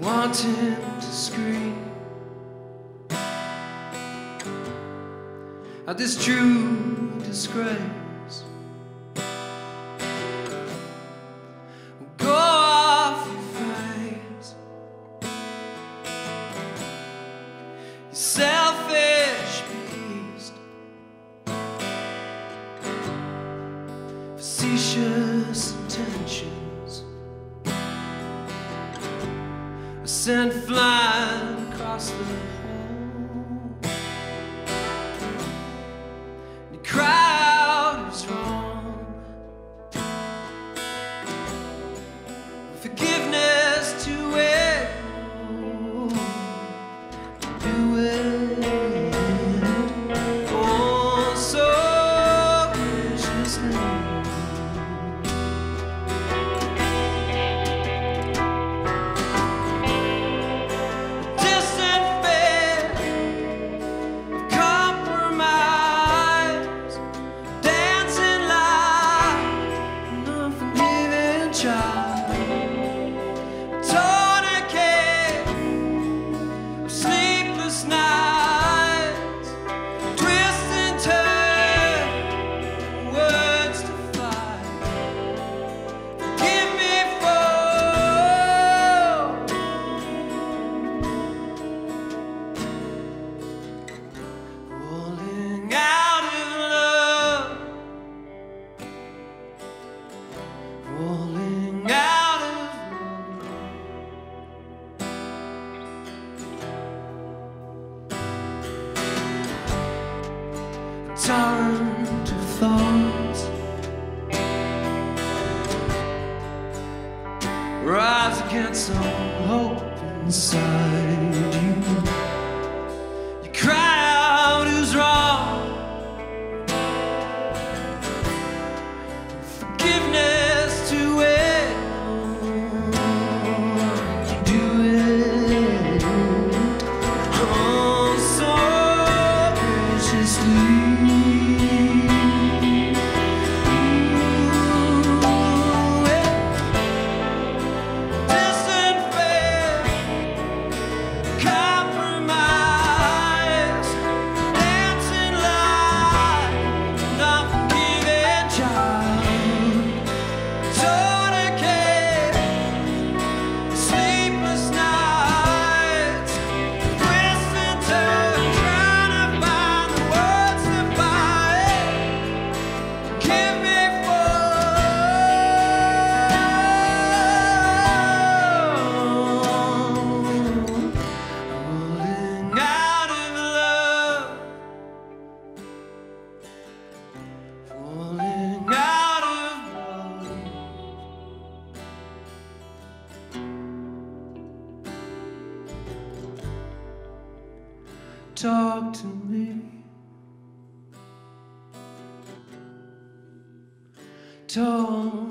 wanting to scream at this true disgrace. Go off your face, you selfish beast, facetious intentions are sent flying across the crowd is wrong. Forgiveness to it, do it, oh, so graciously. Distant faith, compromise. Torrent of thoughts rise against some hope inside you. You cry out, who's wrong? Forgiveness to it, you do it, oh, so graciously. Talk to me. Talk.